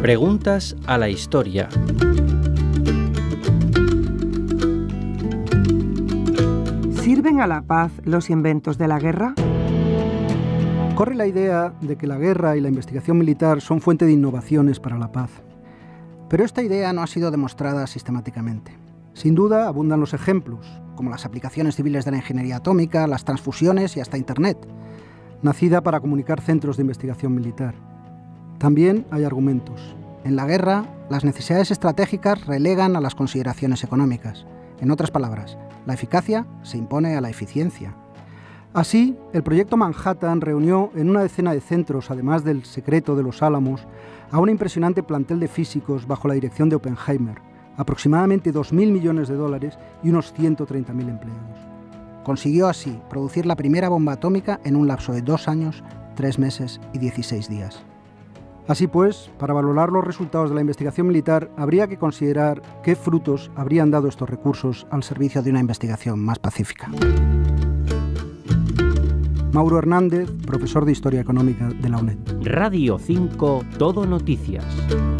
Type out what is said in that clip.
Preguntas a la historia. ¿Sirven a la paz los inventos de la guerra? Corre la idea de que la guerra y la investigación militar son fuente de innovaciones para la paz. Pero esta idea no ha sido demostrada sistemáticamente. Sin duda, abundan los ejemplos, como las aplicaciones civiles de la ingeniería atómica, las transfusiones y hasta Internet, nacida para comunicar centros de investigación militar. También hay argumentos. En la guerra, las necesidades estratégicas relegan a las consideraciones económicas. En otras palabras, la eficacia se impone a la eficiencia. Así, el proyecto Manhattan reunió en una decena de centros, además del secreto de los Álamos, a un impresionante plantel de físicos bajo la dirección de Oppenheimer, aproximadamente 2.000 millones de dólares y unos 130.000 empleados. Consiguió así producir la primera bomba atómica en un lapso de 2 años, 3 meses y 16 días. Así pues, para valorar los resultados de la investigación militar, habría que considerar qué frutos habrían dado estos recursos al servicio de una investigación más pacífica. Mauro Hernández, profesor de Historia Económica de la UNED. Radio 5, Todo Noticias.